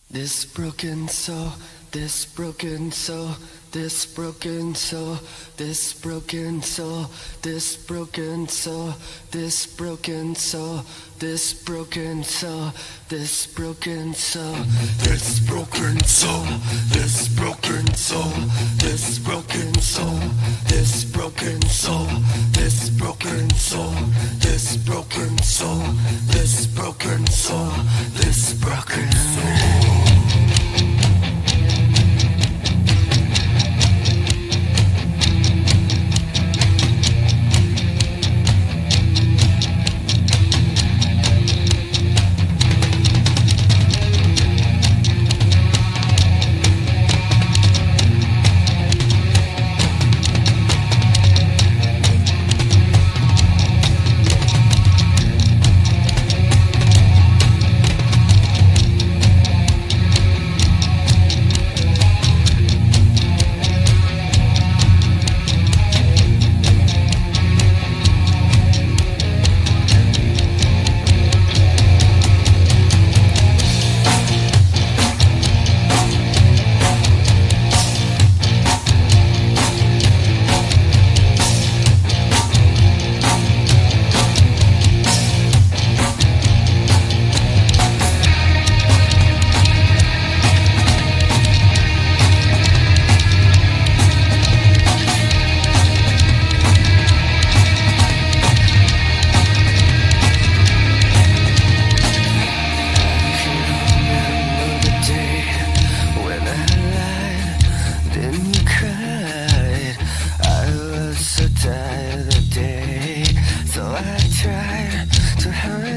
This broken soul, this broken soul, this broken soul, this broken soul, this broken soul, this broken soul, this broken soul, this broken soul, this broken soul, this broken soul, this broken soul, this broken soul, this broken soul, this broken soul, this broken soul, this broken soul.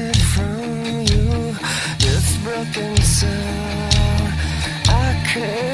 Broken soul, I could